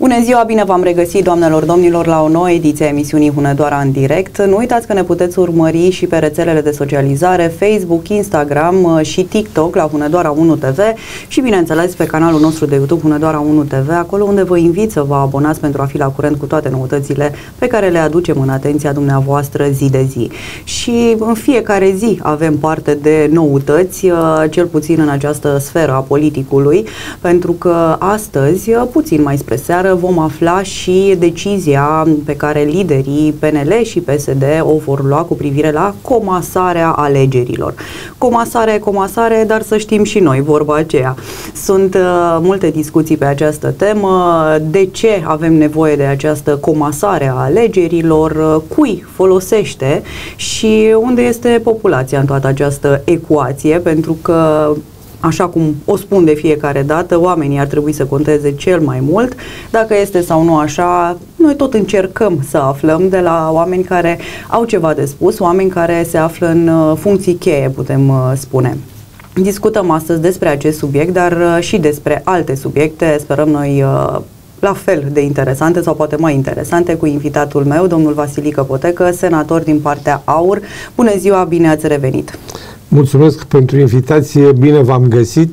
Bună ziua, bine v-am regăsit, doamnelor, domnilor, la o nouă ediție a emisiunii Hunedoara în direct. Nu uitați că ne puteți urmări și pe rețelele de socializare, Facebook, Instagram și TikTok la Hunedoara 1 TV și, bineînțeles, pe canalul nostru de YouTube Hunedoara 1 TV, acolo unde vă invit să vă abonați pentru a fi la curent cu toate noutățile pe care le aducem în atenția dumneavoastră zi de zi. Și în fiecare zi avem parte de noutăți, cel puțin în această sferă a politicului, pentru că astăzi, puțin mai spre seară, vom afla și decizia pe care liderii PNL și PSD o vor lua cu privire la comasarea alegerilor. Comasare, dar să știm și noi vorba aceea. Sunt multe discuții pe această temă. De ce avem nevoie de această comasare a alegerilor? Cui folosește? Și unde este populația în toată această ecuație? Pentru că, așa cum o spun de fiecare dată, oamenii ar trebui să conteze cel mai mult. Dacă este sau nu așa, noi tot încercăm să aflăm de la oameni care au ceva de spus, oameni care se află în funcții cheie, putem spune. Discutăm astăzi despre acest subiect, dar și despre alte subiecte, sperăm noi la fel de interesante sau poate mai interesante, cu invitatul meu, domnul Vasilică Potecă, senator din partea AUR. Bună ziua, bine ați revenit! Mulțumesc pentru invitație, bine v-am găsit.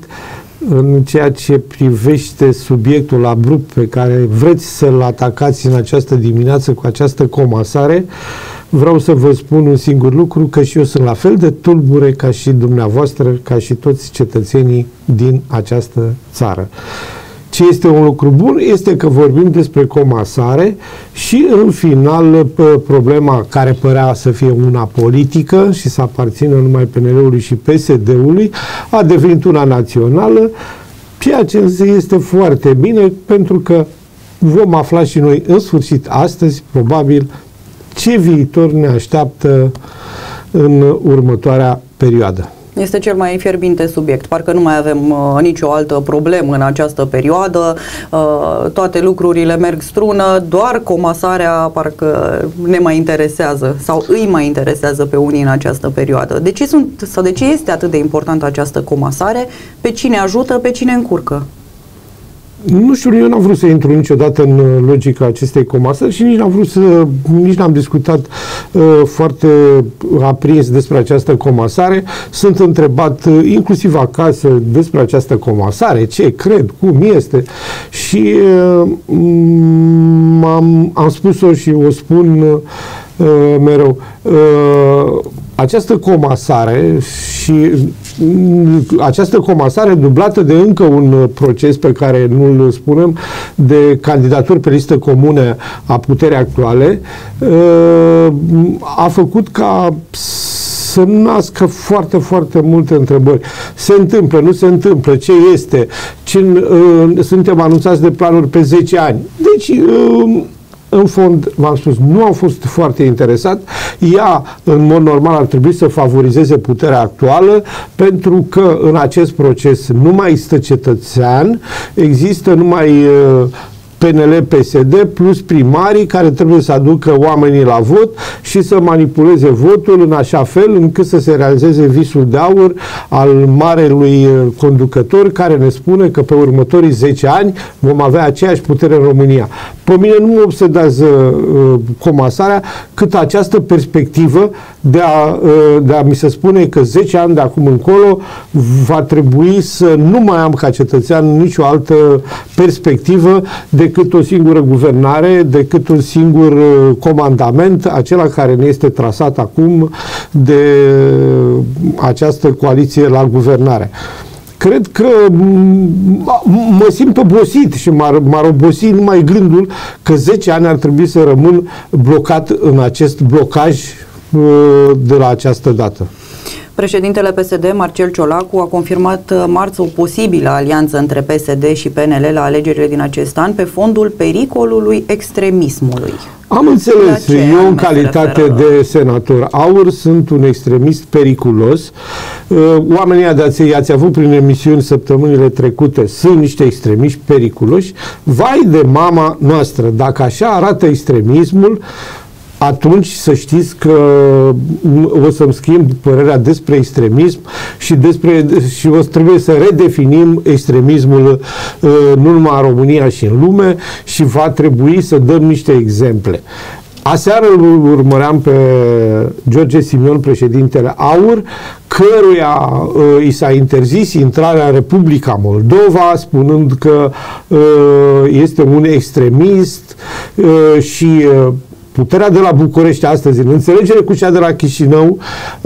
În ceea ce privește subiectul abrupt pe care vreți să-l atacați în această dimineață cu această comasare, vreau să vă spun un singur lucru, că și eu sunt la fel de tulbure ca și dumneavoastră, ca și toți cetățenii din această țară. Ce este un lucru bun este că vorbim despre comasare și, în final, problema care părea să fie una politică și să aparțină numai PNL-ului și PSD-ului a devenit una națională, ceea ce este foarte bine, pentru că vom afla și noi în sfârșit astăzi, probabil, ce viitor ne așteaptă în următoarea perioadă. Este cel mai fierbinte subiect. Parcă nu mai avem nicio altă problemă în această perioadă. Toate lucrurile merg strună, doar comasarea parcă ne mai interesează sau îi mai interesează pe unii în această perioadă. De ce este atât de importantă această comasare? Pe cine ajută, pe cine încurcă? Nu știu, eu n-am vrut să intru niciodată în logica acestei comasări și nici n-am discutat foarte aprins despre această comasare. Sunt întrebat inclusiv acasă despre această comasare, ce cred, cum este, și am spus-o și o spun mereu. Această comasare dublată de încă un proces pe care nu îl spunem, de candidaturi pe listă comune a puterii actuale, a făcut ca să nască foarte, foarte multe întrebări. Se întâmplă, nu se întâmplă, ce este? Suntem anunțați de planuri pe 10 ani. Deci, în fond, v-am spus, nu am fost foarte interesat. Ea, în mod normal, ar trebui să favorizeze puterea actuală, pentru că în acest proces nu mai există cetățean, există numai PNL-PSD plus primarii care trebuie să aducă oamenii la vot și să manipuleze votul în așa fel încât să se realizeze visul de aur al marelui conducător care ne spune că pe următorii 10 ani vom avea aceeași putere în România. Pe mine nu mă obsedează comasarea, cât această perspectivă de a mi se spune că 10 ani de acum încolo va trebui să nu mai am ca cetățean nicio altă perspectivă decât o singură guvernare, decât un singur comandament, acela care ne este trasat acum de această coaliție la guvernare. Cred că mă simt obosit și m-ar obosi numai gândul că 10 ani ar trebui să rămân blocat în acest blocaj de la această dată. Președintele PSD, Marcel Ciolacu, a confirmat marți o posibilă alianță între PSD și PNL la alegerile din acest an pe fondul pericolului extremismului. Am înțeles. Eu, în calitate de senator AUR, sunt un extremist periculos. Oamenii i-ați avut prin emisiuni săptămânile trecute, sunt niște extremiști periculoși. Vai de mama noastră! Dacă așa arată extremismul, atunci să știți că o să-mi schimb părerea despre extremism și trebuie să redefinim extremismul nu numai în România și în lume și va trebui să dăm niște exemple. Aseară îl urmăream pe George Simion, președintele AUR, căruia i s-a interzis intrarea în Republica Moldova, spunând că este un extremist și puterea de la București astăzi, în înțelegere cu cea de la Chișinău,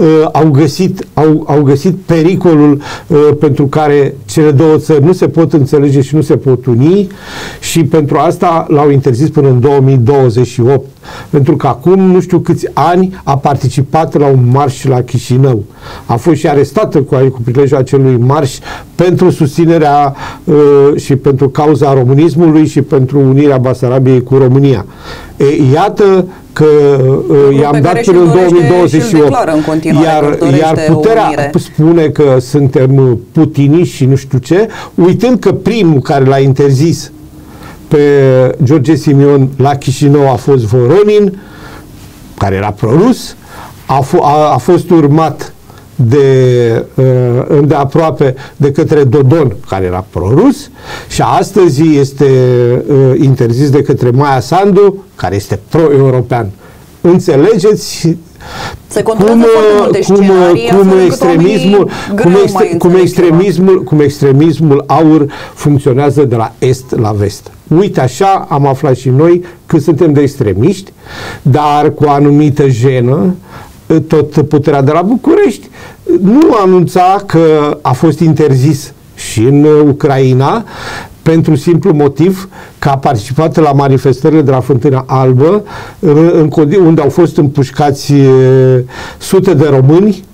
au găsit pericolul pentru care cele două țări nu se pot înțelege și nu se pot uni și pentru asta l-au interzis până în 2028. Pentru că acum, nu știu câți ani, a participat la un marș la Chișinău. A fost și arestată cu prilejul acelui marș pentru susținerea și pentru cauza românismului și pentru unirea Basarabiei cu România. Iată că i-am dat până în 2028. Iar puterea spune că suntem putiniști și nu știu ce, uitând că primul care l-a interzis pe George Simion la Chișinău a fost Voronin, care era prorus, a fost urmat îndeaproape de către Dodon, care era prorus, și astăzi este interzis de către Maia Sandu, care este pro-european. Înțelegeți cum extremismul AUR funcționează de la est la vest. Uite, așa am aflat și noi că suntem de extremiști, dar cu o anumită jenă. Tot puterea de la București nu anunța că a fost interzis și în Ucraina, pentru simplu motiv că a participat la manifestările de la Fântâna Albă, unde au fost împușcați sute de români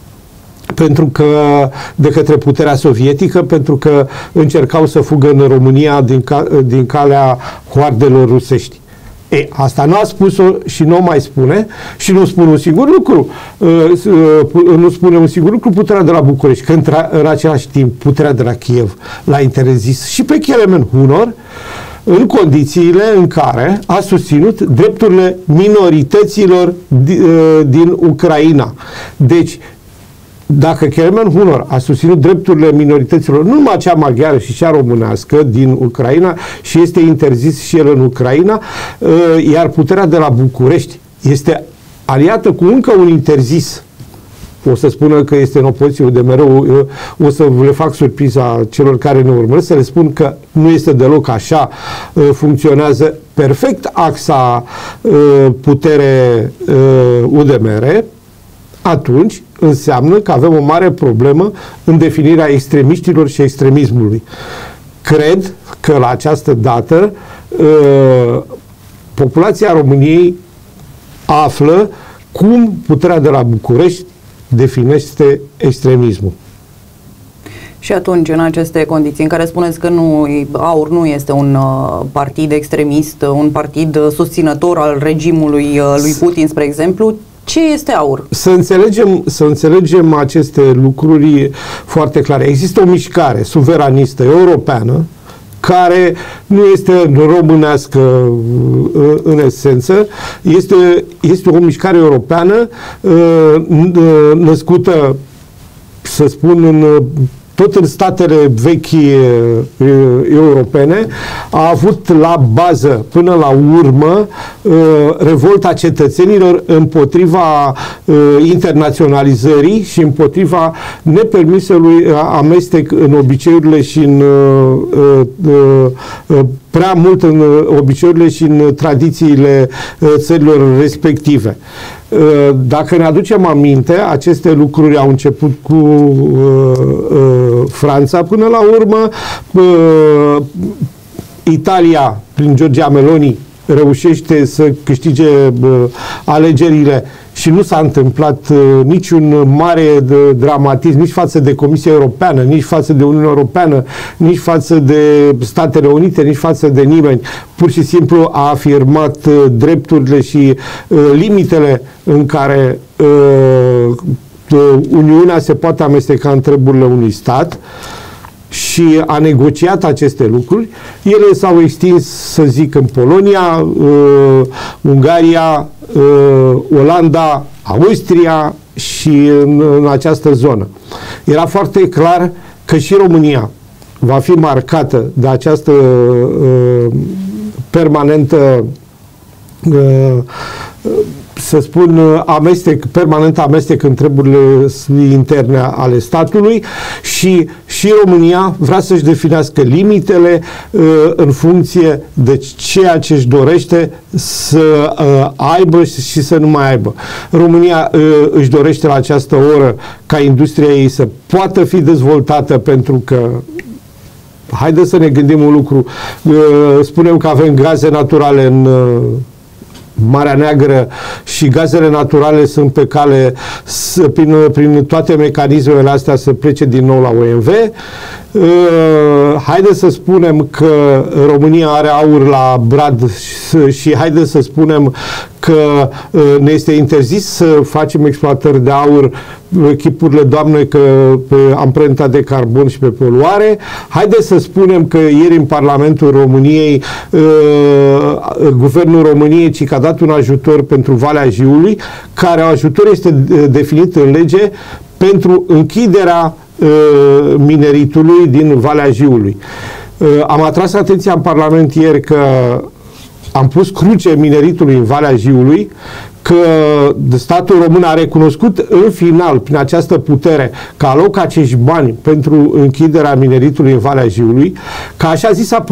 de către puterea sovietică, pentru că încercau să fugă în România din calea hoardelor rusești. Asta nu a spus-o și nu o mai spune și nu spune un singur lucru. Nu spune un singur lucru puterea de la București, că în același timp puterea de la Kiev l-a interzis și pe Kelemen Hunor, în condițiile în care a susținut drepturile minorităților din Ucraina. Deci, dacă Kelemen Hunor a susținut drepturile minorităților, nu numai cea maghiară și cea românească din Ucraina, și este interzis și el în Ucraina, iar puterea de la București este aliată cu încă un interzis, o să spună că este în opoziție de mereu, o să le fac surpriza celor care ne urmăresc, să le spun că nu este deloc așa, funcționează perfect axa putere UDMR, atunci înseamnă că avem o mare problemă în definirea extremiștilor și extremismului. Cred că la această dată populația României află cum puterea de la București definește extremismul. Și atunci, în aceste condiții în care spuneți că AUR nu este un partid extremist, un partid susținător al regimului lui Putin, spre exemplu, ce este AUR? Să înțelegem aceste lucruri foarte clare. Există o mișcare suveranistă europeană care nu este românească în esență, este o mișcare europeană născută, să spun, tot în statele vechi europene, a avut la bază, până la urmă, revolta cetățenilor împotriva internaționalizării și împotriva nepermisului amestec în obiceiurile și în prea mult în obiceiurile și în tradițiile țărilor respective. Dacă ne aducem aminte, aceste lucruri au început cu Franța, până la urmă Italia, prin Giorgia Meloni, reușește să câștige alegerile și nu s-a întâmplat niciun mare dramatism nici față de Comisia Europeană, nici față de Uniunea Europeană, nici față de Statele Unite, nici față de nimeni. Pur și simplu a afirmat drepturile și limitele în care Uniunea se poate amesteca în treburile unui stat și a negociat aceste lucruri. Ele s-au extins, să zic, în Polonia, Ungaria, Olanda, Austria și în această zonă. Era foarte clar că și România va fi marcată de această permanentă, să spun, permanent amestec în treburile interne ale statului și România vrea să-și definească limitele în funcție de ceea ce își dorește să aibă și să nu mai aibă. România își dorește la această oră ca industria ei să poată fi dezvoltată, pentru că haideți să ne gândim un lucru. Spunem că avem gaze naturale în Marea Neagră și gazele naturale sunt pe cale prin toate mecanismele astea să plece din nou la OMV. Haideți să spunem că România are aur la brad și haideți să spunem că ne este interzis să facem exploatări de aur, chipurile, Doamne, că pe amprenta de carbon și pe poluare. Haideți să spunem că ieri în Parlamentul României Guvernul României ci că a dat un ajutor pentru Valea Jiului, care ajutor este definit în lege pentru închiderea mineritului din Valea Jiului. Am atras atenția în Parlament ieri că am pus cruce mineritului în Valea Jiului, că statul român a recunoscut în final, prin această putere, că alocă acești bani pentru închiderea mineritului în Valea Jiului, că așa zisa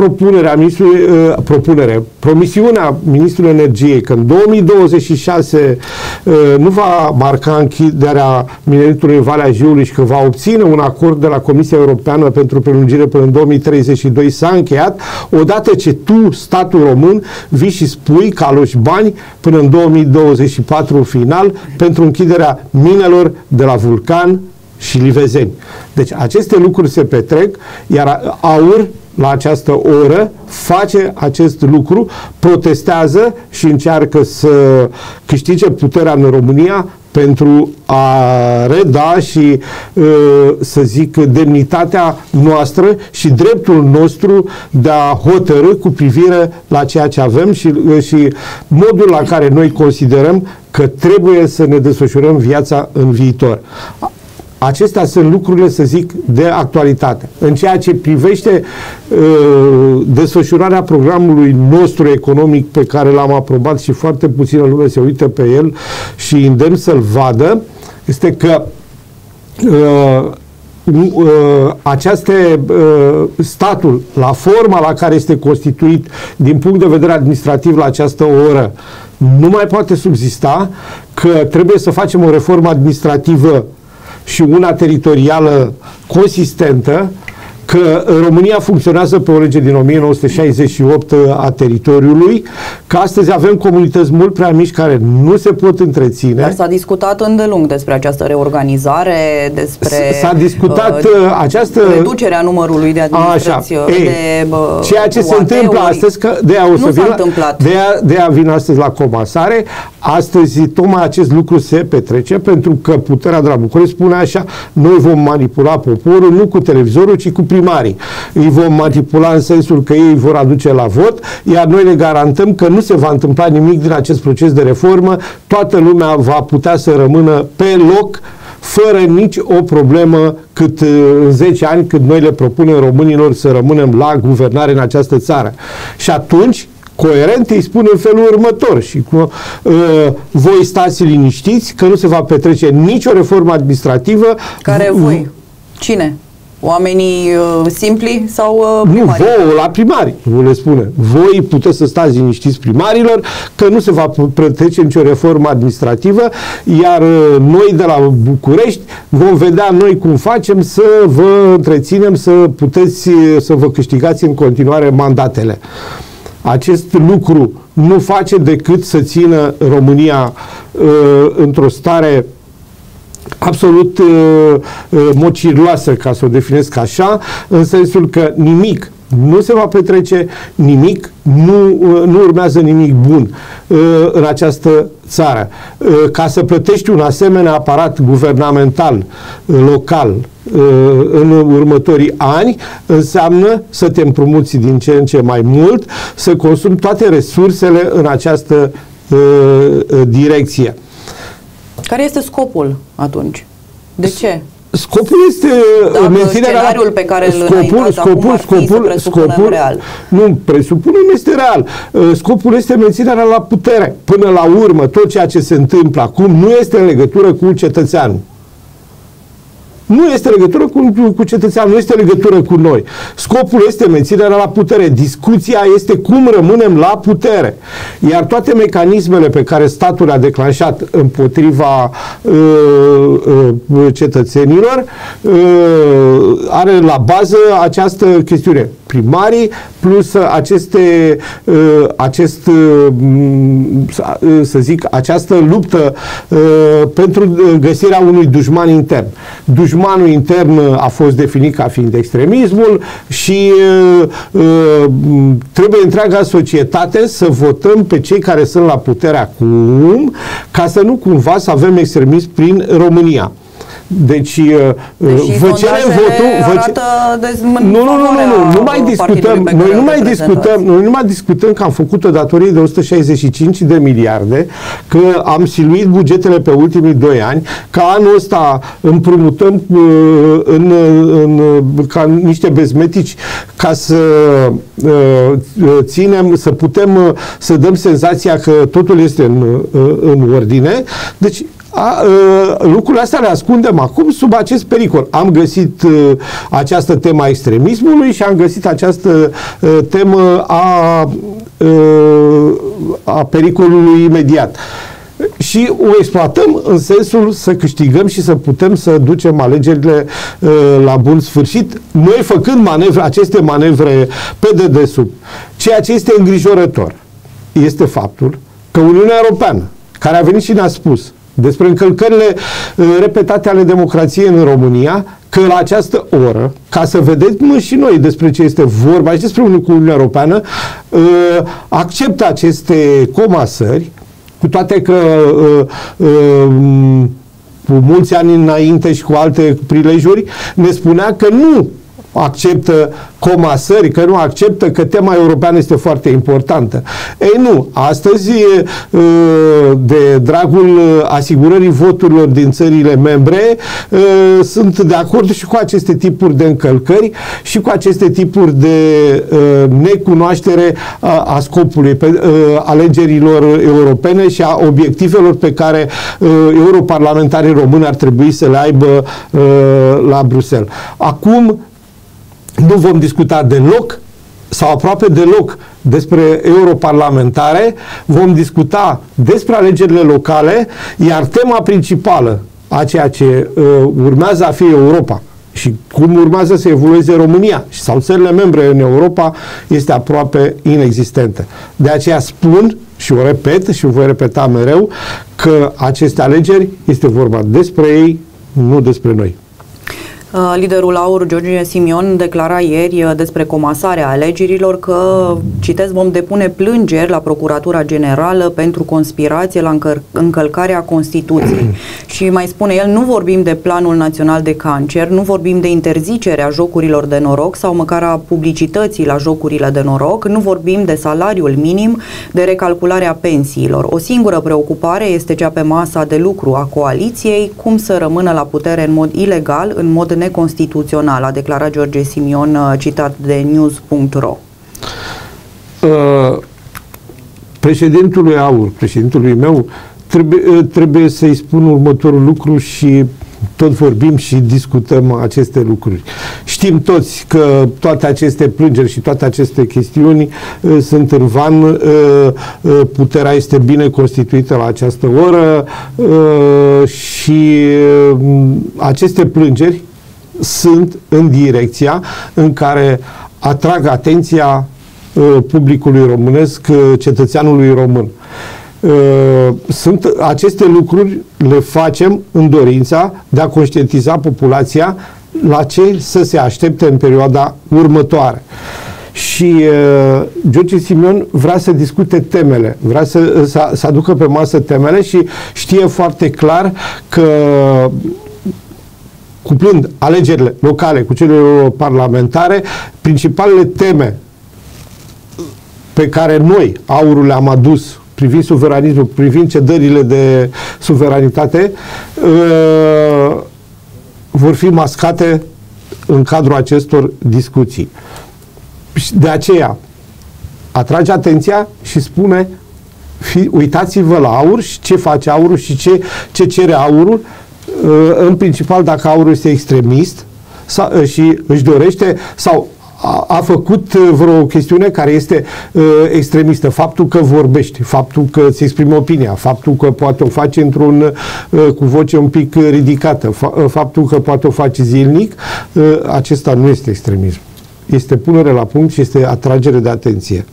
promisiunea Ministrului Energiei, că în 2026 nu va marca închiderea mineritului în Valea Jiului și că va obține un acord de la Comisia Europeană pentru prelungire până în 2032, s-a încheiat, odată ce tu, statul român, vii și spui că aloci bani până în 2024 final pentru închiderea minelor de la Vulcan și Livezeni. Deci aceste lucruri se petrec, iar AUR la această oră face acest lucru, protestează și încearcă să câștige puterea în România pentru a reda și, să zic, demnitatea noastră și dreptul nostru de a hotărî cu privire la ceea ce avem și modul la care noi considerăm că trebuie să ne desfășurăm viața în viitor. Acestea sunt lucrurile, să zic, de actualitate. În ceea ce privește desfășurarea programului nostru economic pe care l-am aprobat și foarte puțină lume se uită pe el și îndemn să-l vadă, este că statul, la forma la care este constituit din punct de vedere administrativ la această oră, nu mai poate subzista, că trebuie să facem o reformă administrativă și una teritorială consistentă, că România funcționează pe o lege din 1968 a teritoriului, că astăzi avem comunități mult prea mici care nu se pot întreține. Dar s-a discutat îndelung despre această reorganizare, despre s-a discutat această reducerea numărului de administrații. Ceea ce se întâmplă astăzi, că de aia vin astăzi la comasare. Astăzi tocmai acest lucru se petrece pentru că puterea de la București spune așa: noi vom manipula poporul nu cu televizorul, ci cu primarii. Îi vom manipula în sensul că ei vor aduce la vot, iar noi le garantăm că nu se va întâmpla nimic din acest proces de reformă, toată lumea va putea să rămână pe loc fără nici o problemă, cât în 10 ani cât noi le propunem românilor să rămânem la guvernare în această țară. Și atunci coerent îi spun în felul următor: și voi stați liniștiți că nu se va petrece nicio reformă administrativă. Care voi? Cine? Oamenii simpli sau primarii? Nu, vouă, la primari, vă le spune. Voi puteți să stați liniștiți, primarilor, că nu se va petrece nicio reformă administrativă, iar noi de la București vom vedea noi cum facem să vă întreținem, să puteți să vă câștigați în continuare mandatele. Acest lucru nu face decât să țină România într-o stare absolut mocirloasă, ca să o definesc așa, în sensul că nimic Nu se va petrece nimic, nu urmează nimic bun în această țară. Ca să plătești un asemenea aparat guvernamental, local, în următorii ani, înseamnă să te împrumuți din ce în ce mai mult, să consumi toate resursele în această direcție. Care este scopul atunci? De ce? Scopul este menținerea scenariul pe care scopul real. Nu, presupunem este real. Scopul este menținerea la putere. Până la urmă, tot ceea ce se întâmplă acum nu este în legătură cu cetățeanul. Nu este legătură cu cetățeanul, nu este legătură cu noi. Scopul este menținerea la putere. Discuția este cum rămânem la putere. Iar toate mecanismele pe care statul le-a declanșat împotriva cetățenilor are la bază această chestiune. Primarii plus această luptă pentru găsirea unui dușman intern. Dușmanul intern a fost definit ca fiind extremismul și trebuie întreaga societate să votăm pe cei care sunt la putere acum, ca să nu cumva să avem extremism prin România. Deci vă cerem votul. Nu mai discutăm. Noi nu mai discutăm că am făcut o datorie de 165 de miliarde, că am siluit bugetele pe ultimii 2 ani, că anul ăsta împrumutăm ca niște bezmetici ca să ținem, să putem să dăm senzația că totul este în ordine. Deci lucrurile astea le ascundem acum sub acest pericol. Am găsit această temă a extremismului și am găsit această temă a pericolului imediat. Și o exploatăm în sensul să câștigăm și să putem să ducem alegerile la bun sfârșit, noi făcând aceste manevre pe dedesubt. Ceea ce este îngrijorător este faptul că Uniunea Europeană, care a venit și ne-a spus despre încălcările repetate ale democrației în România, că la această oră, ca să vedem și noi despre ce este vorba și despre Uniunea Europeană, acceptă aceste comasări, cu toate că cu mulți ani înainte și cu alte prilejuri, ne spunea că nu acceptă comasări, că nu acceptă, că tema europeană este foarte importantă. Ei nu, astăzi de dragul asigurării voturilor din țările membre sunt de acord și cu aceste tipuri de încălcări și cu aceste tipuri de necunoaștere a scopului alegerilor europene și a obiectivelor pe care europarlamentarii români ar trebui să le aibă la Bruxelles. Acum nu vom discuta deloc sau aproape deloc despre europarlamentare, vom discuta despre alegerile locale, iar tema principală a ceea ce urmează a fi Europa și cum urmează să evolueze România sau țările membre în Europa este aproape inexistentă. De aceea spun și o repet și o voi repeta mereu că aceste alegeri este vorba despre ei, nu despre noi. Liderul AUR, George Simion, declara ieri despre comasarea alegerilor că, citez, vom depune plângeri la Procuratura Generală pentru conspirație la încălcarea Constituției. Și mai spune el, nu vorbim de Planul Național de Cancer, nu vorbim de interzicerea jocurilor de noroc sau măcar a publicității la jocurile de noroc, nu vorbim de salariul minim, de recalcularea pensiilor. O singură preocupare este cea pe masa de lucru a coaliției, cum să rămână la putere în mod ilegal, în mod neconstituțional, a declarat George Simion, citat de news.ro. Președintului AUR, președintului meu, trebuie să-i spun următorul lucru și tot vorbim și discutăm aceste lucruri. Știm toți că toate aceste plângeri și toate aceste chestiuni sunt în van, puterea este bine constituită la această oră și aceste plângeri sunt în direcția în care atrag atenția publicului românesc, cetățeanului român. Aceste lucruri le facem în dorința de a conștientiza populația la ce să se aștepte în perioada următoare. și George Simion vrea să discute temele, vrea să aducă pe masă temele și știe foarte clar că cuplând alegerile locale cu cele parlamentare, principalele teme pe care noi, Aurul, le-am adus privind suveranismul, privind cedările de suveranitate, vor fi mascate în cadrul acestor discuții. De aceea atrage atenția și spune: uitați-vă la Aur și ce face Aurul și ce cere Aurul, în principal dacă Aurul este extremist și își dorește sau a făcut vreo chestiune care este extremistă. Faptul că vorbești, faptul că îți exprimi opinia, faptul că poate o face cu voce un pic ridicată, faptul că poate o face zilnic, acesta nu este extremism. Este punere la punct și este atragere de atenție.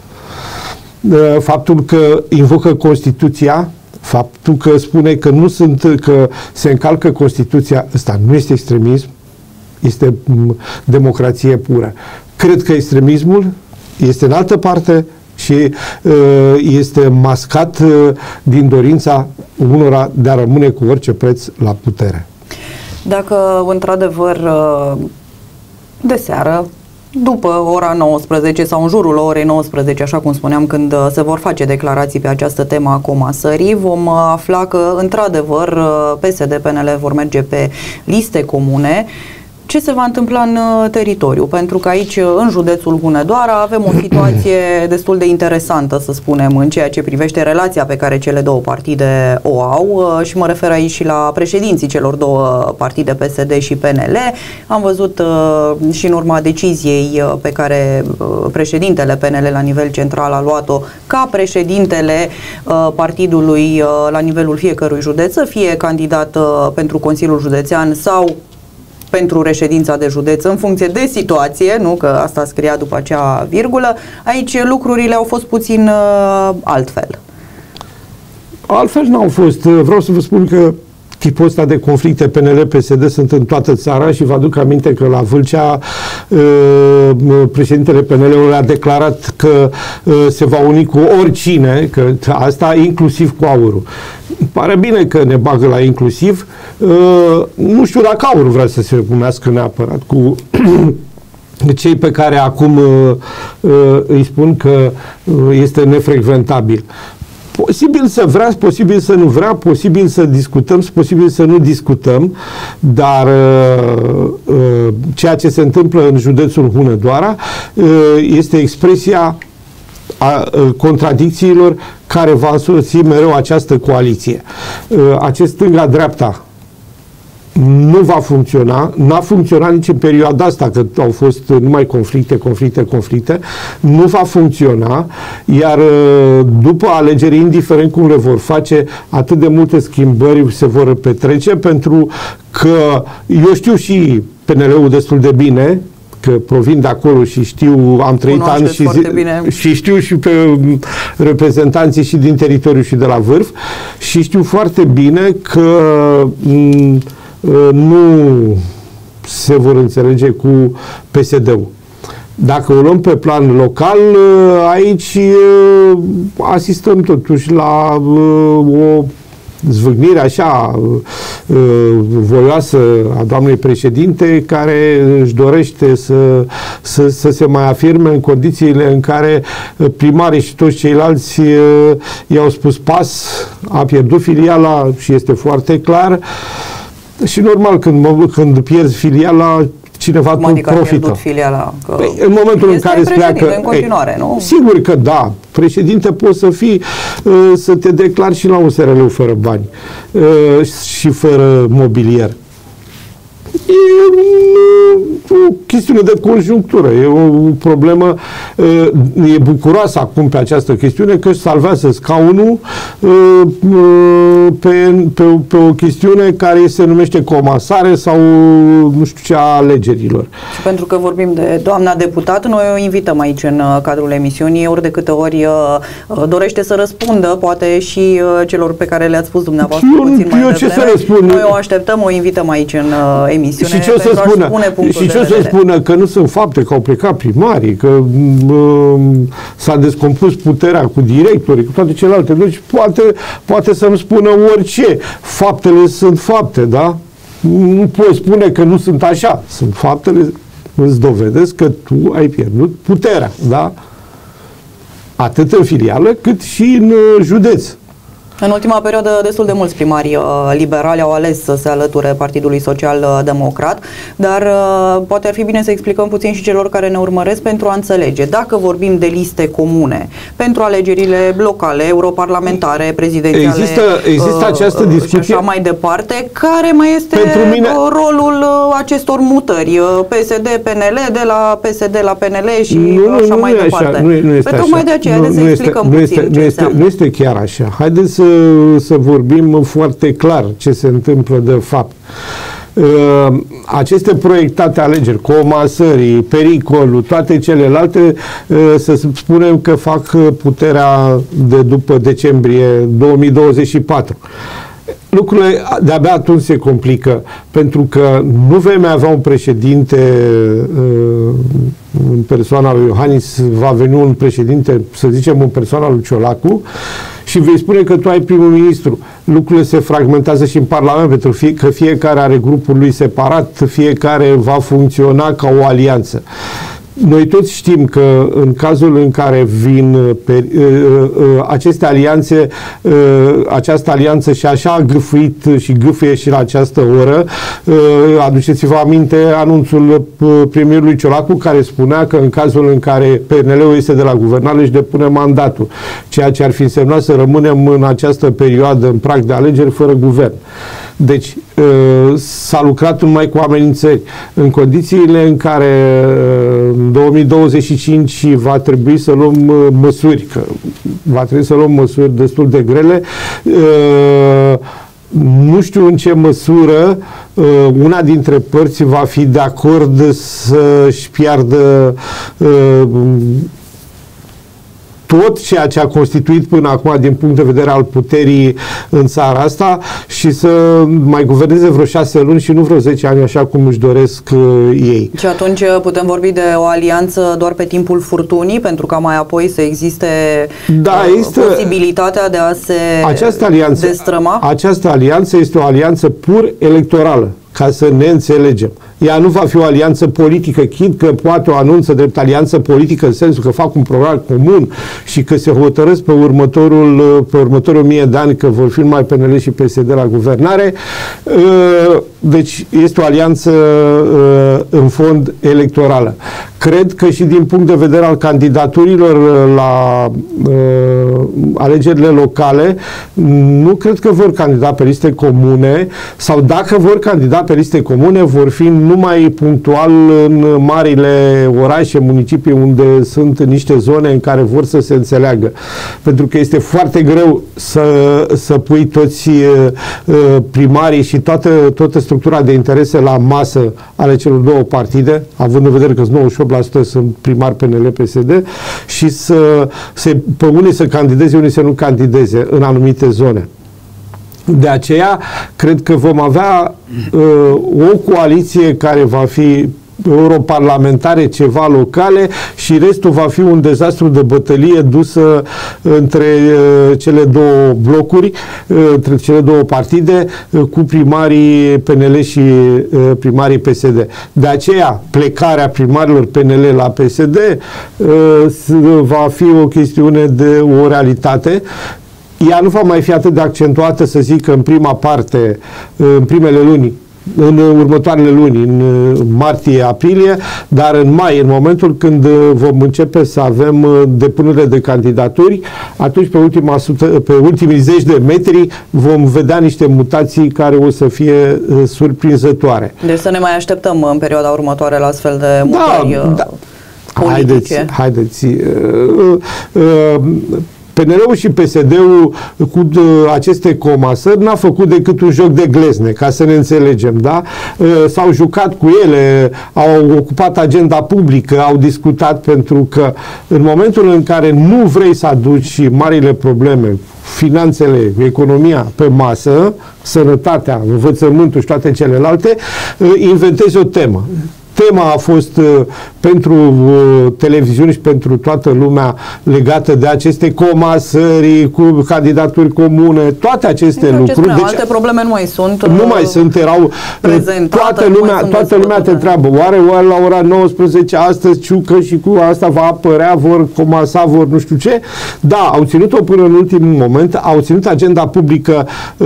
Faptul că invocă Constituția, faptul că spune că se încalcă Constituția, ăsta nu este extremism, este democrație pură. Cred că extremismul este în altă parte și este mascat din dorința unora de a rămâne cu orice preț la putere. Dacă într-adevăr de seară, după ora 19 sau în jurul orei 19, așa cum spuneam, când se vor face declarații pe această temă a comasării, vom afla că într-adevăr PSD-PNL vor merge pe liste comune. Ce se va întâmpla în teritoriu? Pentru că aici, în județul Hunedoara, avem o situație destul de interesantă, să spunem, în ceea ce privește relația pe care cele două partide o au și mă refer aici și la președinții celor două partide, PSD și PNL. Am văzut și în urma deciziei pe care președintele PNL la nivel central a luat-o ca președintele partidului la nivelul fiecărui județ să fie candidat pentru Consiliul Județean sau pentru reședința de județ în funcție de situație, nu că asta scria după acea virgulă. Aici lucrurile au fost puțin altfel. Altfel n-au fost. Vreau să vă spun că tipul ăsta de conflicte PNL-PSD sunt în toată țara și vă aduc aminte că la Vâlcea președintele PNL-ului a declarat că se va uni cu oricine, că asta inclusiv cu Aurul. Pare bine că ne bagă la inclusiv. Nu știu dacă Aurul vrea să se unească neapărat cu cei pe care acum îi spun că este nefrecventabil. Posibil să vrea, posibil să nu vrea, posibil să discutăm, posibil să nu discutăm, dar ceea ce se întâmplă în județul Hunedoara este expresia a contradicțiilor care va însoți mereu această coaliție. Acest stânga-dreapta nu va funcționa, n-a funcționat nici în perioada asta, că au fost numai conflicte, nu va funcționa, iar după alegeri, indiferent cum le vor face, atât de multe schimbări se vor petrece, pentru că eu știu și PNL-ul destul de bine, că provin de acolo și știu, am trăit ani și știu și pe reprezentanții și din teritoriu și de la vârf și știu foarte bine că nu se vor înțelege cu PSD-ul. Dacă o luăm pe plan local, aici asistăm totuși la o zvâgnire așa voioasă a doamnei președinte, care își dorește să se mai afirme în condițiile în care primarii și toți ceilalți i-au spus pas, a pierdut filiala și este foarte clar. Și normal, când pierzi filiala, cineva profită. Filiala, în momentul în care îți pleacă... în continuare, nu? Sigur că da. Președinte poți să fii, să te declari și la un SRL fără bani și fără mobilier. E o chestiune de conjunctură, e o problemă, e bucuroasă acum pe această chestiune că își salvează scaunul pe o chestiune care se numește comasare sau nu știu ce a alegerilor. Și pentru că vorbim de doamna deputat, noi o invităm aici în cadrul emisiunii, ori de câte ori dorește să răspundă, poate și celor pe care le-ați spus dumneavoastră puțin mai devreme. Noi o așteptăm, o invităm aici în emisiune. emisiune și ce o să spună? Și ce o să spună? Că nu sunt fapte, că au plecat primarii, că s-a descompus puterea cu directorii, cu toate celelalte. Deci poate să-mi spună orice. Faptele sunt fapte, da? Nu poți spune că nu sunt așa. Sunt faptele, îți dovedesc că tu ai pierdut puterea, da? Atât în filială, cât și în județ. În ultima perioadă, destul de mulți primari liberali au ales să se alăture Partidului Social Democrat, dar poate ar fi bine să explicăm puțin și celor care ne urmăresc pentru a înțelege. Dacă vorbim de liste comune pentru alegerile locale, europarlamentare, prezidențiale, există această discuție și așa mai departe, care mai este rolul acestor mutări? PSD, PNL, de la PSD la PNL și așa mai departe. Nu este așa. Tocmai de aceea să explicăm puțin ce înseamnă. Nu este chiar așa. Haideți să vorbim foarte clar ce se întâmplă de fapt. Aceste proiectate alegeri, comasării, pericolul, toate celelalte, să spunem că fac puterea de după decembrie 2024. Lucrurile de-abia atunci se complică, pentru că nu vei mai avea un președinte în persoana lui Iohannis, va veni un președinte, să zicem, în persoana lui Ciolacu, și vei spune că tu ai primul ministru. Lucrurile se fragmentează și în Parlament, pentru că fiecare are grupul lui separat, fiecare va funcționa ca o alianță. Noi toți știm că în cazul în care vin aceste alianțe, această alianță și așa a gâfâit și gâfâie și la această oră, aduceți-vă aminte anunțul premierului Ciolacu, care spunea că în cazul în care PNL-ul este de la guvernare își depune mandatul, ceea ce ar fi însemnat să rămânem în această perioadă în prag de alegeri fără guvern. Deci s-a lucrat numai cu amenințări. În condițiile în care în 2025 va trebui să luăm măsuri, că va trebui să luăm măsuri destul de grele, nu știu în ce măsură una dintre părți va fi de acord să-și piardă tot ceea ce a constituit până acum din punct de vedere al puterii în țara asta și să mai guverneze vreo 6 luni și nu vreo 10 ani, așa cum își doresc ei. Și atunci putem vorbi de o alianță doar pe timpul furtunii, pentru ca mai apoi să existe posibilitatea de a se destrăma? Această alianță este o alianță pur electorală, ca să ne înțelegem. Ea nu va fi o alianță politică, chid că poate o anunță drept alianță politică în sensul că fac un program comun și că se hotărăsc pe următorul 1000 de ani că vor fi numai PNL și PSD la guvernare. Deci este o alianță în fond electorală. Cred că și din punct de vedere al candidaturilor la alegerile locale, nu cred că vor candida pe liste comune, sau dacă vor candida pe liste comune, vor fi numai punctual în marile orașe, municipii unde sunt niște zone în care vor să se înțeleagă. Pentru că este foarte greu să pui toți primarii și toată structura de interese la masă ale celor două partide, având în vedere că 98% sunt primari PNL-PSD, și pe unii să candideze, unii să nu candideze în anumite zone. De aceea, cred că vom avea o coaliție care va fi europarlamentare, ceva locale, și restul va fi un dezastru de bătălie dusă între cele două blocuri, între cele două partide, cu primarii PNL și primarii PSD. De aceea, plecarea primarilor PNL la PSD va fi o chestiune de o realitate. Ea nu va mai fi atât de accentuată, să zic, în prima parte, în primele luni, în următoarele luni, în martie-aprilie, dar în mai, în momentul când vom începe să avem depunerile de candidaturi, atunci pe ultimii 10 de metri vom vedea niște mutații care o să fie surprinzătoare. Deci să ne mai așteptăm în perioada următoare la astfel de mutări politice. Haideți. PNL-ul și PSD-ul cu aceste comasări n-a făcut decât un joc de glezne, ca să ne înțelegem, da? S-au jucat cu ele, au ocupat agenda publică, au discutat, pentru că în momentul în care nu vrei să aduci marile probleme, finanțele, economia pe masă, sănătatea, învățământul și toate celelalte, inventezi o temă. Tema a fost pentru televiziuni și pentru toată lumea legată de aceste comasări, cu candidaturi comune, toate aceste lucruri. Deci, alte probleme nu mai sunt. Nu mai sunt, erau toată lumea te întreabă, oare la ora 19 astăzi Ciucă și cu asta va apărea, vor comasa, vor nu știu ce? Da, au ținut-o până în ultimul moment, au ținut agenda publică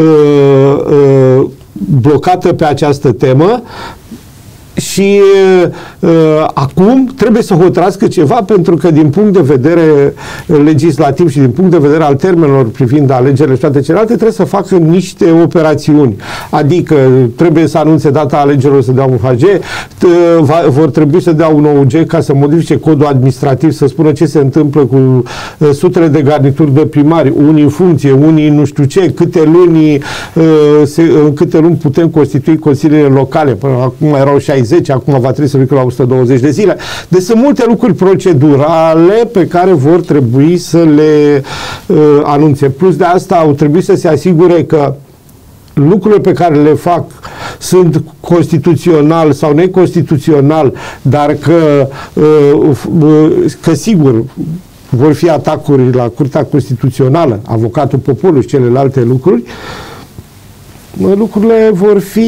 blocată pe această temă. Și acum trebuie să hotărască ceva, pentru că din punct de vedere legislativ și din punct de vedere al termenelor privind alegerile și toate celelalte, trebuie să facă niște operațiuni. Adică trebuie să anunțe data alegerilor, să dea un HG, vor trebui să dea un OUG ca să modifice codul administrativ, să spună ce se întâmplă cu sutele de garnituri de primari, unii în funcție, unii nu știu ce, în câte luni putem constitui consiliile locale. Până acum erau 60, acum va trebui să ducă la 120 de zile. Deci sunt multe lucruri procedurale pe care vor trebui să le anunțe. Plus de asta au trebuit să se asigure că lucrurile pe care le fac sunt constituțional sau neconstituțional, dar că sigur vor fi atacuri la Curtea Constituțională, avocatul poporului și celelalte lucruri, lucrurile vor fi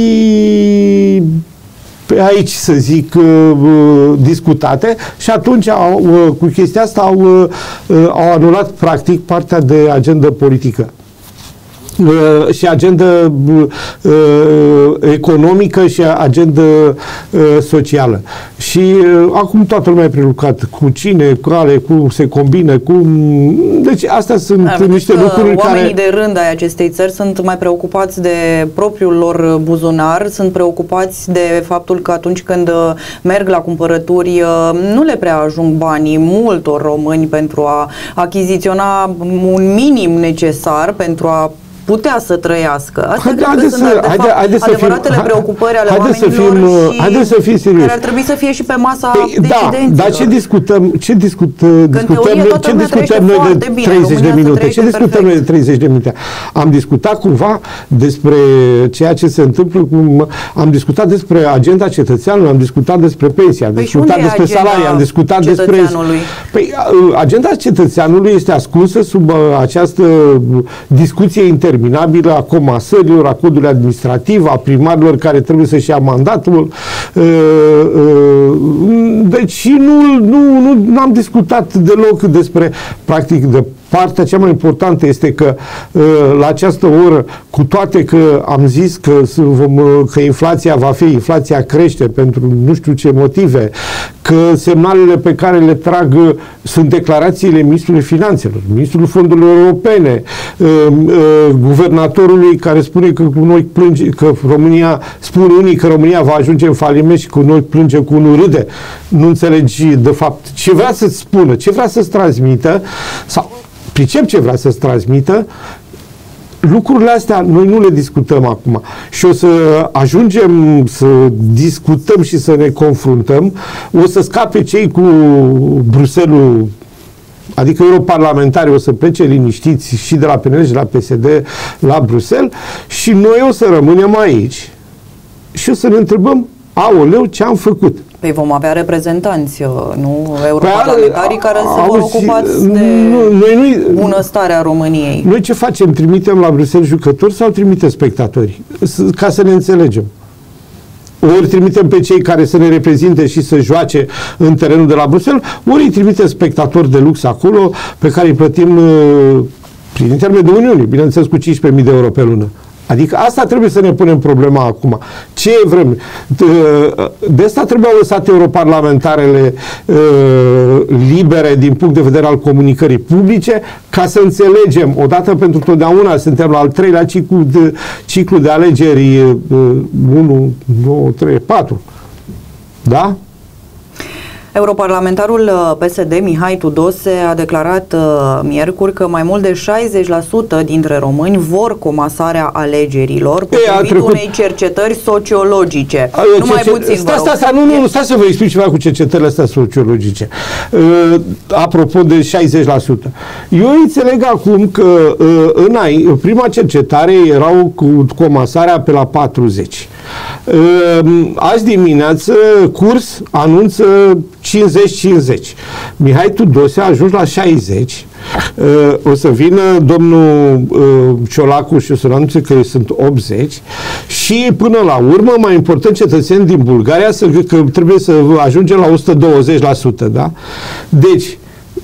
pe aici, să zic, discutate, și atunci cu chestia asta au anulat practic partea de agendă politică și agendă economică și agendă socială. Și acum toată lumea e prelucrat cu cine, cu ale, cum se combină, deci astea sunt niște lucruri care... Oamenii de rând ai acestei țări sunt mai preocupați de propriul lor buzunar, sunt preocupați de faptul că atunci când merg la cumpărături nu le prea ajung banii multor români pentru a achiziționa un minim necesar pentru a putea să trăiască. Astea sunt adevăratele preocupări ale oamenilor și haideți să fim serioși. Care ar trebui să fie și pe masa decidenților. Dar ce discutăm noi de 30 de minute? Ce discutăm noi de 30 de minute? Am discutat cumva despre ceea ce se întâmplă, am discutat despre agenda cetățeanului, am discutat despre pensia, am discutat despre salarii, am discutat despre... Agenda cetățeanului este ascunsă sub această discuție interminabilă a comasărilor, a codului administrativ, a primarilor care trebuie să-și ia mandatul. Deci nu am discutat deloc despre, practic, de partea cea mai importantă este că la această oră, cu toate că am zis că inflația va fi, inflația crește pentru nu știu ce motive, că semnalele pe care le trag sunt declarațiile Ministrului Finanțelor, Ministrul Fondurilor Europene, guvernatorului care spune că noi plânge, că România, spun unii că România va ajunge în faliment și că noi plânge, cu unul râde. Nu înțelegi de fapt ce vrea să-ți spună, ce vrea să-ți transmită, sau pricep ce vrea să-ți transmită. Lucrurile astea noi nu le discutăm acum și o să ajungem să discutăm și să ne confruntăm. O să scape cei cu Bruxelles, adică europarlamentarii o să plece liniștiți și de la PNL și de la PSD la Bruxelles, și noi o să rămânem aici și o să ne întrebăm, aoleu, ce am făcut? Păi vom avea reprezentanți, nu europarlamentarii, care se vor ocupați de bunăstarea României. Noi ce facem? Trimitem la Bruxelles jucători sau trimitem spectatori? Ca să ne înțelegem. Ori trimitem pe cei care să ne reprezinte și să joace în terenul de la Bruxelles, ori îi trimitem spectatori de lux acolo, pe care îi plătim prin intermediul de Uniunii, bineînțeles cu 15.000 de euro pe lună. Adică asta trebuie să ne punem problema acum. Ce vrem? De asta trebuie lăsate europarlamentarele libere din punct de vedere al comunicării publice, ca să înțelegem odată pentru totdeauna. Suntem la al 3-lea ciclu de alegeri 1, 2, 3, 4. Da? Europarlamentarul PSD Mihai Tudose a declarat miercuri că mai mult de 60% dintre români vor comasarea alegerilor, potrivit unei cercetări sociologice. Numai puțin, stai să vă explic ceva cu cercetările astea sociologice. Apropo de 60%. Eu înțeleg acum că în prima cercetare erau cu comasarea pe la 40. Azi dimineață Curs anunță 50-50. Mihai Tudose a ajuns la 60. O să vină domnul Ciolacu și o să anunțe că sunt 80 și până la urmă, mai important, cetățeni din Bulgaria că trebuie să ajungem la 120%, da? Deci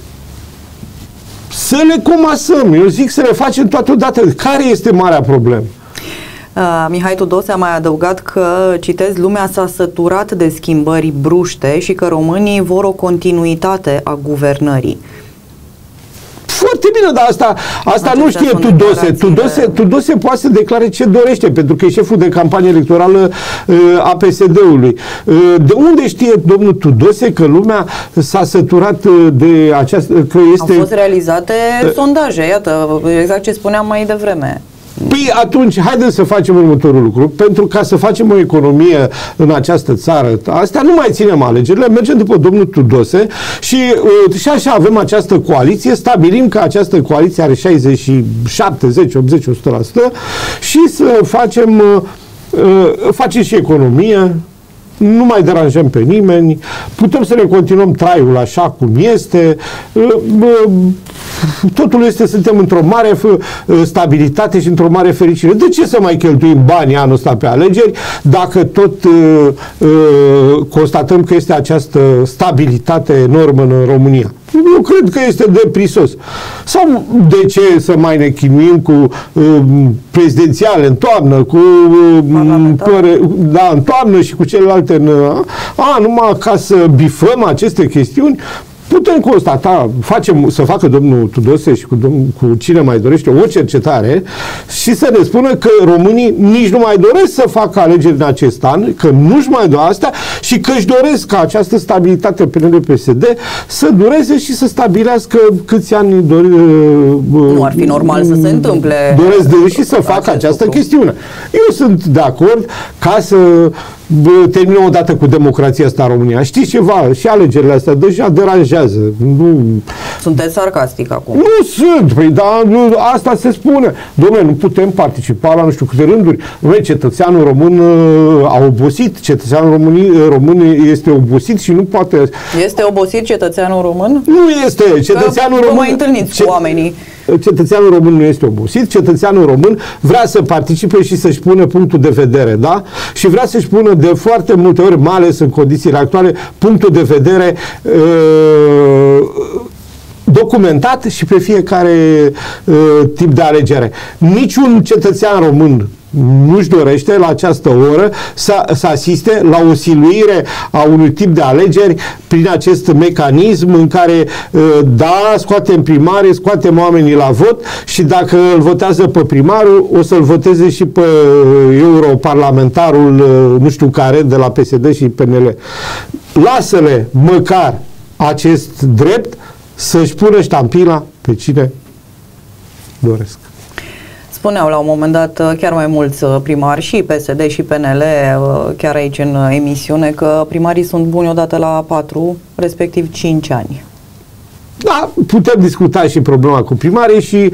să le comasăm, eu zic să le facem toate odată. Care este marea problemă? Mihai Tudose a mai adăugat că, citez, lumea s-a săturat de schimbări bruște și că românii vor o continuitate a guvernării. Foarte bine, dar asta nu știe Tudose. Tudose poate să declare ce dorește, pentru că e șeful de campanie electorală a PSD-ului. De unde știe domnul Tudose că lumea s-a săturat de această... Că este... Au fost realizate sondaje, iată, exact ce spuneam mai devreme. Păi atunci, haideți să facem următorul lucru, pentru ca să facem o economie în această țară, astea nu mai ținem alegerile, mergem după domnul Tudose și așa avem această coaliție, stabilim că această coaliție are 60, 70, 80, 100% și să facem și economie, nu mai deranjăm pe nimeni, putem să ne continuăm traiul așa cum este, totul este, suntem într-o mare stabilitate și într-o mare fericire. De ce să mai cheltuim banii anul ăsta pe alegeri dacă tot constatăm că este această stabilitate enormă în România? Eu cred că este de prisos. Sau de ce să mai ne chinuim cu prezidențiale în toamnă, cu în toamnă și cu celelalte numai ca să bifăm aceste chestiuni? Putem constata, să facă domnul Tudose și cu cine mai dorește o cercetare și să ne spună că românii nici nu mai doresc să facă alegeri în acest an, că nu-și mai doresc asta și că își doresc ca această stabilitate PNL-PSD să dureze și să stabilească câți ani nu ar fi normal să se întâmple. Doresc și să facă această chestiune. Eu sunt de acord ca să terminăm odată cu democrația asta în România. Știți ceva? Și alegerile astea deja deranjează. Sunteți sarcastic acum. Nu sunt. Păi da, asta se spune. Dom'le, nu putem participa la nu știu câte rânduri. Cetățeanul român a obosit. Cetățeanul român este obosit și nu poate... Este obosit cetățeanul român? Nu este. Cetățeanul român... Vă mai întâlniți cu oamenii. Cetățeanul român nu este obosit, cetățeanul român vrea să participe și să-și pună punctul de vedere, da? Și vrea să-și pună de foarte multe ori, mai ales în condițiile actuale, punctul de vedere documentat și pe fiecare tip de alegere. Niciun cetățean român nu-și dorește la această oră să asiste la o siluire a unui tip de alegeri prin acest mecanism în care scoatem primarii, scoatem oamenii la vot și dacă îl votează pe primarul, o să-l voteze și pe europarlamentarul nu știu care de la PSD și PNL. Lasă-le măcar acest drept să-și pună ștampila pe cine doresc. Spuneau la un moment dat chiar mai mulți primari, și PSD și PNL, chiar aici în emisiune, că primarii sunt buni odată la 4, respectiv 5 ani. Da, putem discuta și problema cu primarii și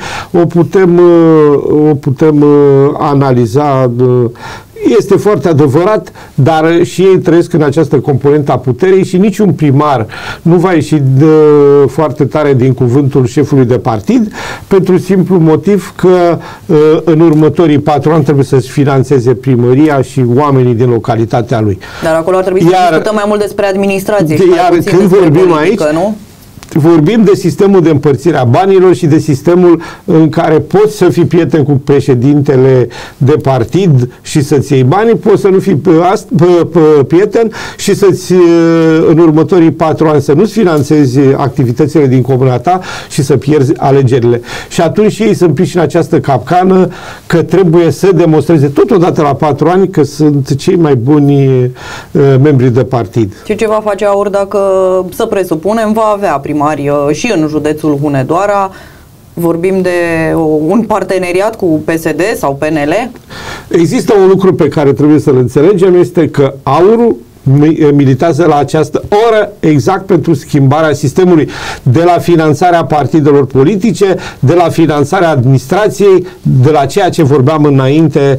o putem analiza. Este foarte adevărat, dar și ei trăiesc în această componentă a puterii și niciun primar nu va ieși foarte tare din cuvântul șefului de partid, pentru simplu motiv că în următorii 4 ani trebuie să-și finanțeze primăria și oamenii din localitatea lui. Dar acolo ar trebui să discutăm mai mult despre administrație. Iar când vorbim politică, aici, nu? Vorbim de sistemul de împărțire a banilor și de sistemul în care poți să fii prieten cu președintele de partid și să-ți iei banii, poți să nu fii prieten și să-ți, în următorii 4 ani, să nu-ți finanțezi activitățile din comuna ta și să pierzi alegerile. Și atunci ei sunt prinși în această capcană că trebuie să demonstreze totodată la 4 ani că sunt cei mai buni membri de partid. Și ce va face AUR dacă, să presupunem, va avea primari și în județul Hunedoara? Vorbim de un parteneriat cu PSD sau PNL? Există un lucru pe care trebuie să-l înțelegem, este că AUR-ul militează la această oră exact pentru schimbarea sistemului, de la finanțarea partidelor politice, de la finanțarea administrației, de la ceea ce vorbeam înainte,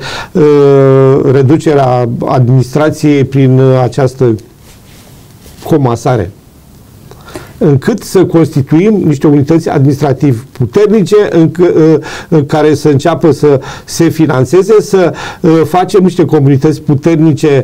reducerea administrației prin această comasare, încât să constituim niște unități administrativ puternice în care să înceapă să se finanțeze, să facem niște comunități puternice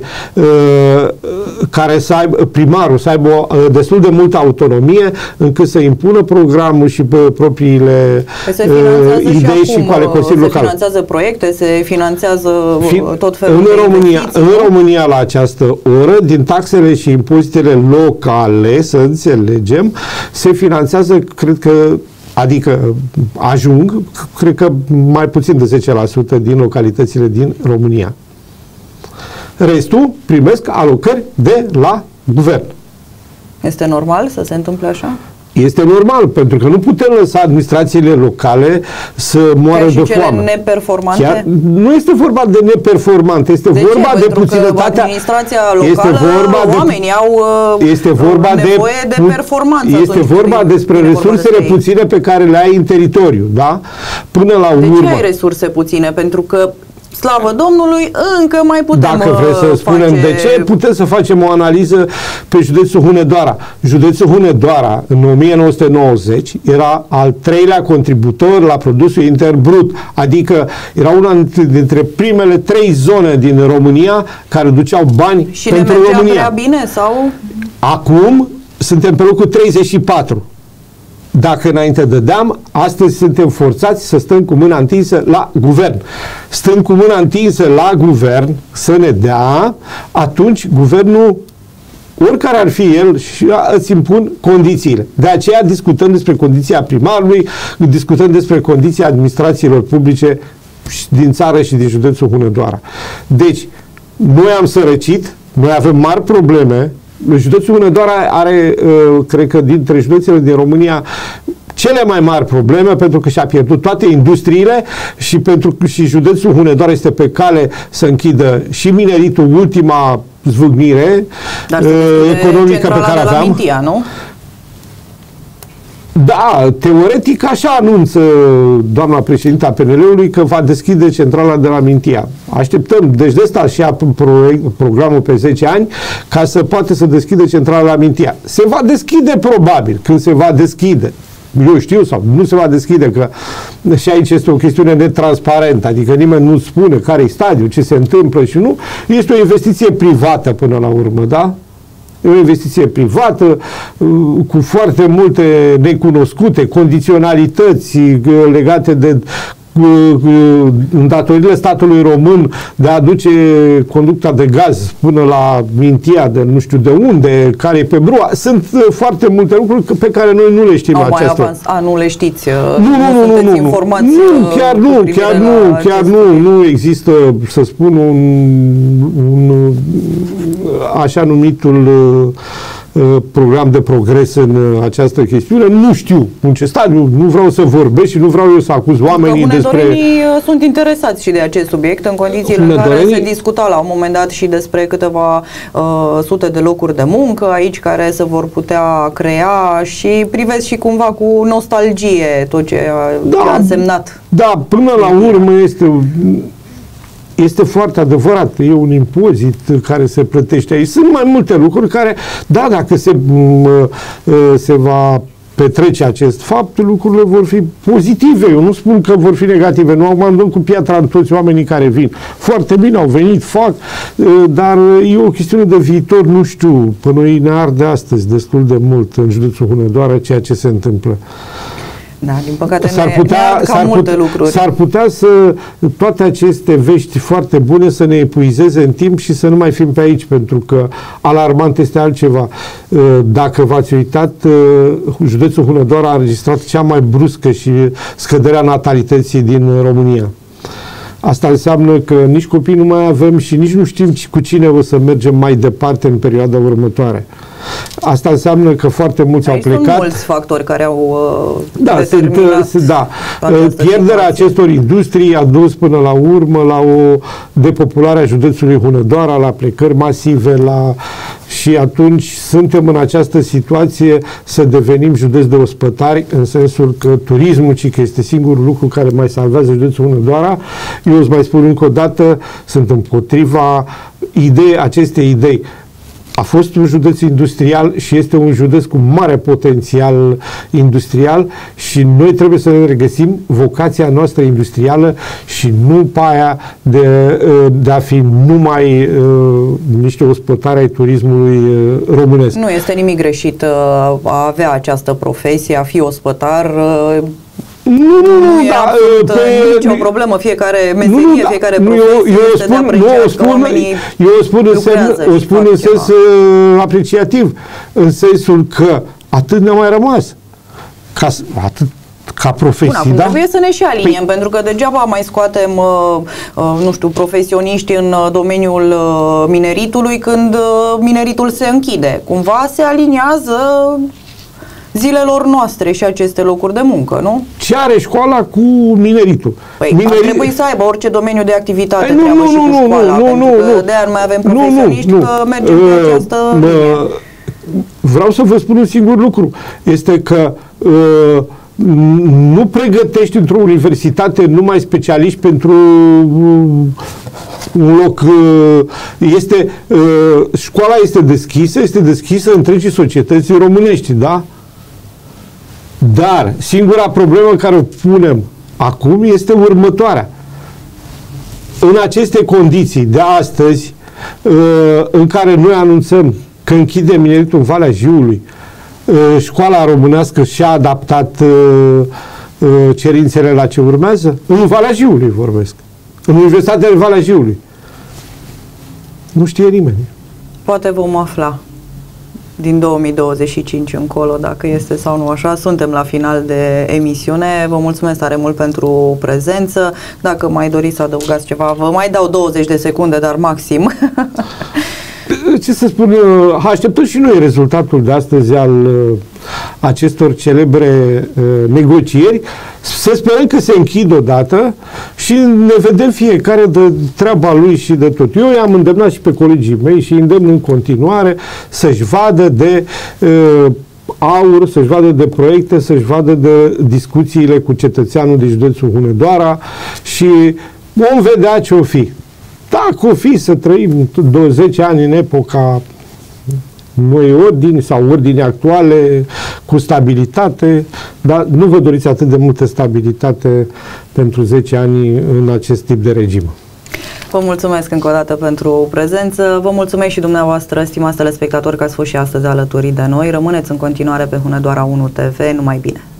care să aibă, primarul să aibă destul de multă autonomie încât să impună programul și propriile idei și cu ale Consiliului Local. Se finanțează proiecte, se finanțează tot felul în România la această oră, din taxele și impozitele locale, să înțelegem, se finanțează, cred că, adică ajung, cred că mai puțin de 10% din localitățile din România. Restul primesc alocări de la guvern. Este normal să se întâmple așa? Este normal, pentru că nu putem lăsa administrațiile locale să moară de foame. Chiar și cele neperformante? Chiar, nu este vorba de neperformante, este vorba de puținătatea. Administrația locală, oamenii au nevoie de performanță. Este vorba despre resursele puține pe care le ai în teritoriu, da? Până la urmă. De ce ai resurse puține? Pentru că, slavă Domnului, încă mai putem Dacă vreți să spunem de ce, putem să facem o analiză pe județul Hunedoara. Județul Hunedoara, în 1990, era al 3-lea contributor la produsul intern brut, adică era una dintre primele 3 zone din România care duceau bani și pentru România. Și ne mergea prea bine, sau? Acum suntem pe locul 34. Dacă înainte dădeam, astăzi suntem forțați să stăm cu mâna întinsă la guvern. Stând cu mâna întinsă la guvern să ne dea, atunci guvernul, oricare ar fi el, și îți impun condițiile. De aceea discutăm despre condiția primarului, discutăm despre condiția administrațiilor publice din țară și din județul Hunedoara. Deci, noi am sărăcit, noi avem mari probleme. Județul Hunedoara are, cred că dintre județele din România, cele mai mari probleme, pentru că și-a pierdut toate industriile și pentru că și județul Hunedoara este pe cale să închidă și mineritul, ultima zvâgnire economică pe care aveam. Mintia, nu? Da, teoretic așa anunță doamna președinta PNL-ului că va deschide centrala de la Mintia. Așteptăm, deci de asta și ia programul pe 10 ani ca să poată să deschide centrala la Mintia. Se va deschide probabil, când se va deschide. Eu știu, sau nu se va deschide, că și aici este o chestiune netransparentă, adică nimeni nu spune care e stadiul, ce se întâmplă și nu. Este o investiție privată până la urmă, da? E o investiție privată cu foarte multe necunoscute, condiționalități legate de îndatoririle statului român de a aduce conducta de gaz până la Mintia, de nu știu de unde, care e pe Brua. Sunt foarte multe lucruri pe care noi nu le știm. Nu le știți? Nu, informați? Nu, chiar nu. Nu există, să spun, un așa numitul program de progres în această chestiune. Nu știu în ce stadiu, nu vreau să vorbesc și nu vreau eu să acuz oamenii despre... Hunedorenii sunt interesați și de acest subiect, în condițiile în care se discuta la un moment dat și despre câteva sute de locuri de muncă aici care se vor putea crea și privesc și cumva cu nostalgie tot ce a însemnat. Da, până la urmă este foarte adevărat, e un impozit care se plătește aici. Sunt mai multe lucruri care, da, dacă se va petrece acest fapt, lucrurile vor fi pozitive. Eu nu spun că vor fi negative. Nu am dat cu piatra în toți oamenii care vin. Foarte bine, au venit, fac, dar e o chestiune de viitor, nu știu, până noi ne arde astăzi destul de mult în județul Hunedoara ceea ce se întâmplă. Da, din păcate s-ar putea să toate aceste vești foarte bune să ne epuizeze în timp și să nu mai fim pe aici, pentru că alarmant este altceva. Dacă v-ați uitat, județul Hunedoara a înregistrat cea mai bruscă și scăderea natalității din România. Asta înseamnă că nici copii nu mai avem și nici nu știm cu cine o să mergem mai departe în perioada următoare. Asta înseamnă că foarte mulți au plecat. Sunt mulți factori care au pierderea acestor industrii a dus până la urmă la o depopulare a județului Hunedoara, la plecări masive, și atunci suntem în această situație să devenim județ de ospătari, în sensul că turismul, ci că este singurul lucru care mai salvează județul Hunedoara. Eu îți mai spun încă o dată, sunt împotriva acestei idei. A fost un județ industrial și este un județ cu mare potențial industrial și noi trebuie să ne regăsim vocația noastră industrială și nu pe aia de a fi numai niște ospătari ai turismului românesc. Nu este nimic greșit a avea această profesie, a fi ospătar. Nu e nicio problemă, fiecare meserie, fiecare profesie este de apreciat că oamenii o spun în sens apreciativ, în sensul că atât ne-a mai rămas ca profesie. Bun, trebuie să ne și aliniem, pentru că degeaba mai scoatem, nu știu, profesioniști în domeniul mineritului când mineritul se închide. Cumva se aliniază zilelor noastre și aceste locuri de muncă, nu? Ce are școala cu mineritul? Păi ar trebui să aibă orice domeniu de activitate treabă și cu școala, pentru că de-aia nu mai avem profesioniști, că mergem pe această linie. Vreau să vă spun un singur lucru. Este că nu pregătești într-o universitate numai specialiști pentru un loc. Școala este deschisă întregii societății românești, da? Dar singura problemă care o punem acum este următoarea. În aceste condiții de astăzi, în care noi anunțăm că închidem mineritul în Valea Jiului, școala românească și-a adaptat cerințele la ce urmează? În Valea Jiului vorbesc. În Universitatea de Valea Jiului. Nu știe nimeni. Poate vom afla din 2025 încolo, dacă este sau nu așa. Suntem la final de emisiune. Vă mulțumesc tare mult pentru prezență. Dacă mai doriți să adăugați ceva, vă mai dau 20 de secunde, dar maxim. Ce să spun, așteptăm și noi rezultatul de astăzi al acestor celebre negocieri. Să sperăm că se închid odată și ne vedem fiecare de treaba lui și de tot. Eu i-am îndemnat și pe colegii mei și îi îndemn în continuare să-și vadă de aur, să-și vadă de proiecte, să-și vadă de discuțiile cu cetățeanul din județul Hunedoara și vom vedea ce o fi. Dacă o fi să trăim 20 ani în epoca noi ordini sau ordini actuale cu stabilitate, dar nu vă doriți atât de multă stabilitate pentru 10 ani în acest tip de regim. Vă mulțumesc încă o dată pentru prezență. Vă mulțumesc și dumneavoastră, stimați telespectatori, că ați fost și astăzi alături de noi. Rămâneți în continuare pe Hunedoara 1 TV. Numai bine!